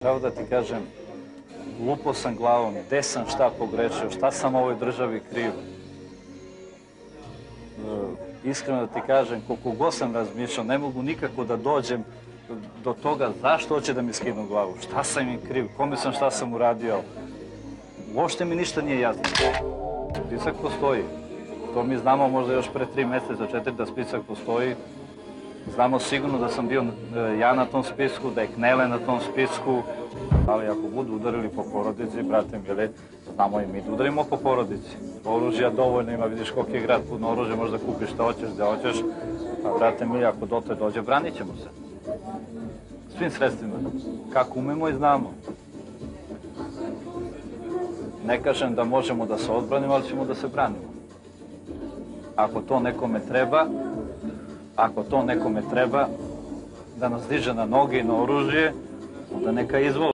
Pravo da ti kažem, lupao sam glavom, gde sam šta pogrešio, šta sam ovoj državi kriv. Iskreno da ti kažem, koliko god sam razmišljao, ne mogu nikako da dođem do toga zašto hoće da mi skinu glavu, šta sam im kriv, kome sam šta sam uradio. Uopšte mi ništa nije jasno. Spisak postoji. To mi znamo možda još pre 3 meseca, 4 da spisak postoji. Znamo sigurno da sam bio ja na tom spisku, da je Knele na tom spisku, ali ako budu udarili po porodici, brate mili, znamo i mi da udarimo po porodici. Oružja dovoljno ima, vidiš koliko je grad puno oružja, možda kupiš šta hoćeš, da hoćeš, a brate mili, ako dotle dođe, branit ćemo se. Svim sredstvima, kako umemo i znamo. Ne kažem da možemo da se odbranimo, ali ćemo da se branimo. Ako to nekome treba, da nas diže na noge i na oružje, onda neka izvoli.